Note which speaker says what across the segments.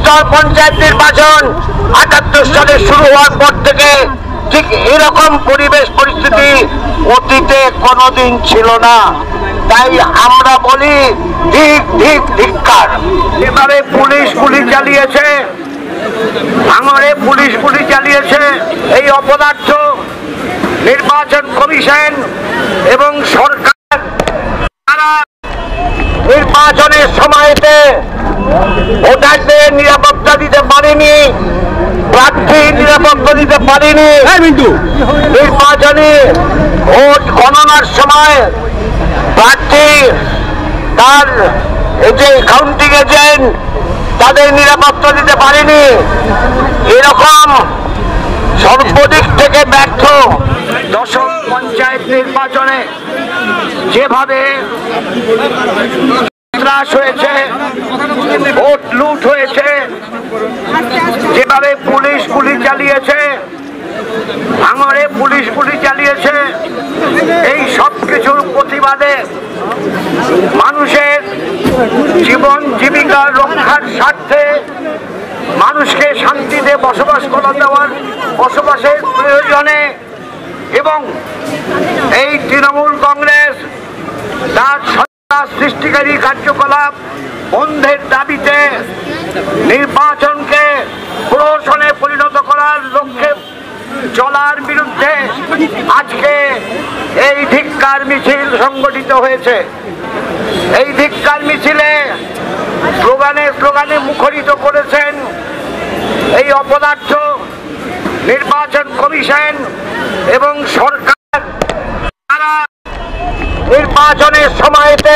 Speaker 1: স্তর পঞ্চায়েত নির্বাচন ৭৮ সালে শুরু হওয়ার পর থেকে ঠিক এরকম পরিবেশ পরিস্থিতি অতীতে কোনোদিন ছিল না। তাই আমরা বলি ধিক ধিক ধিক্কার। এভাবে পুলিশ গুলি চালিয়েছে, ভাঙড়ে পুলিশ গুলি চালিয়েছে এই অপদার্থ নির্বাচন কমিশন এবং সরকার। তারা নির্বাচনের সময়তে ভোটারদের নিরাপত্তা দিতে পারেনি, প্রার্থী নিরাপত্তা দিতে পারেনি। নির্বাচনী ভোট গণনার সময় প্রার্থী তার যে কাউন্টিং এজেন্ট তাদের নিরাপত্তা দিতে পারেনি। এরকম সর্বদিক থেকে ব্যর্থ দশম পঞ্চায়েত নির্বাচনে যেভাবে সন্ত্রাস হয়েছে, ভোট লুট হয়েছে, যেভাবে পুলিশ গুলি চালিয়েছে, ভাঙড়ে পুলিশ গুলি চালিয়েছে, এই সব কিছুর প্রতিবাদে মানুষের জীবন জীবিকা রক্ষার স্বার্থে মানুষকে শান্তিতে বসবাসের প্রয়োজনে এবং এই তৃণমূল কংগ্রেস তার সন্ত্রাস সৃষ্টিকারী কার্যকলাপ বন্ধের দাবিতে নির্বাচনকে প্রহসনে পরিণত করার লক্ষ্যে চলার বিরুদ্ধে আজকে এই ধিক্কার মিছিল সংগঠিত হয়েছে। এই ধিক্কার মিছিলে স্লোগানে মুখরিত করেছেন এই অপদার্থ নির্বাচন কমিশন এবং সরকার। তারা নির্বাচনের সময়তে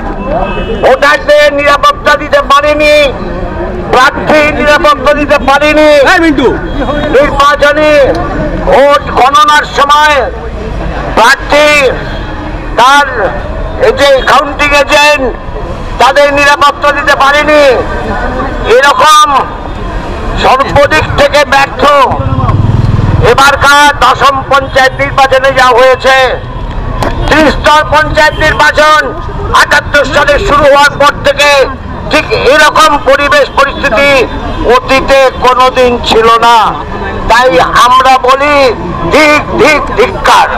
Speaker 1: ভোটারদের নিরাপত্তা দিতে পারেনি, প্রার্থী নিরাপত্তা দিতে পারেনি। নির্বাচনী ভোট গণনার সময় প্রার্থী তার যে কাউন্টিং এজেন্ট তাদের নিরাপত্তা দিতে পারেনি। এরকম সর্বদিক থেকে ব্যর্থ এবারকার দশম পঞ্চায়েত নির্বাচনে যা হয়েছে। ত্রিস্তর পঞ্চায়েত নির্বাচন ৭৮ সালে শুরু হওয়ার পর থেকে ঠিক এরকম পরিবেশ পরিস্থিতি অতীতে কোনোদিন ছিল না। তাই আমরা বলি ধিক ধিক ধিক্কার।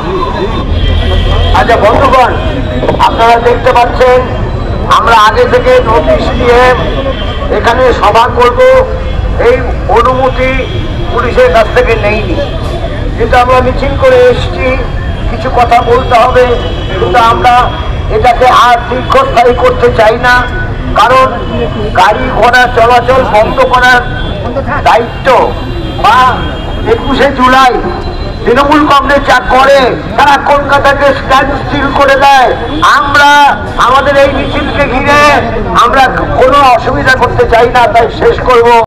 Speaker 1: আচ্ছা বন্ধুগণ, আপনারা দেখতে পাচ্ছেন আমরা আগে থেকে নোটিশ দিয়ে এখানে সভা করব এই অনুমতি পুলিশের কাছ থেকে নেইনি, কিন্তু আমরা মিছিল করে এসেছি, কিছু কথা বলতে হবে। কিন্তু আমরা এটাকে আর দীর্ঘস্থায়ী করতে চাই না, কারণ গাড়ি ঘোড়া চলাচল বন্ধ করার দায়িত্ব বা ২১শে জুলাই তৃণমূল কংগ্রেস যা করে তারা কলকাতাকে স্ট্যান্ড স্টিল করে দেয়। আমরা আমাদের এই মিছিলকে ঘিরে আমরা কোনো অসুবিধা করতে চাই না, তাই শেষ করব।